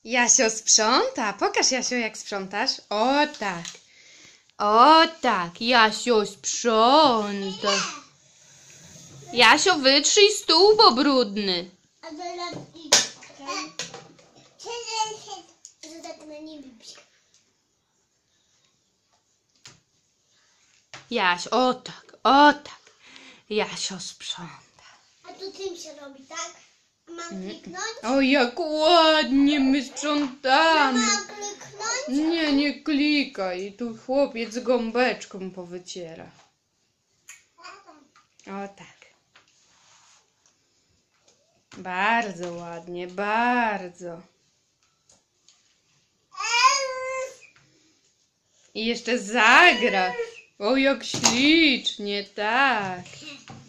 Jasio sprząta. Pokaż, Jasio, jak sprzątasz. O tak. O tak, Jasio sprząta. Jasio, wytrzyj stół, bo brudny. A teraz że tak na nim Jasio, o tak, o tak. Jasio sprząta. A tu tym się robi, tak? Mam kliknąć? O, jak ładnie my sprzątamy. Mam kliknąć? Nie klikaj. Tu chłopiec gąbeczką powyciera. O tak. Bardzo ładnie, bardzo. I jeszcze zagrasz. O, jak ślicznie, tak.